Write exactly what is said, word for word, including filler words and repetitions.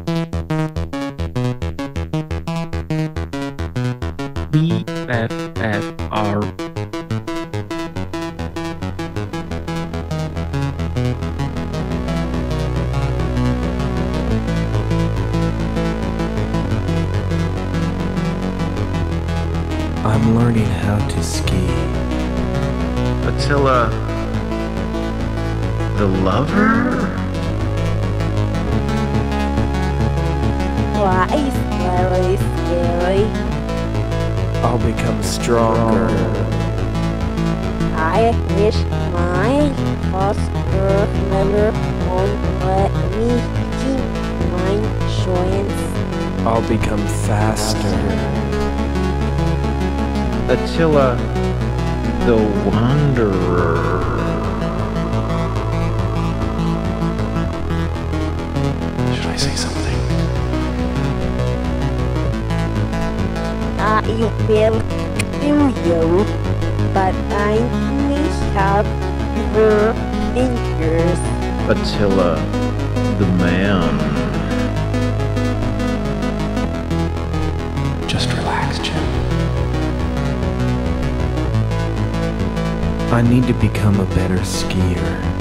P F F R. I'm learning how to ski. Attila, the lover? Why is very scary? I'll become stronger. I wish my foster never won't let me keep my insurance. I'll become faster. Attila, the wanderer. Should I say something? I will kill you, but I may have your fingers. Attila, the man. Just relax, Jim. I need to become a better skier.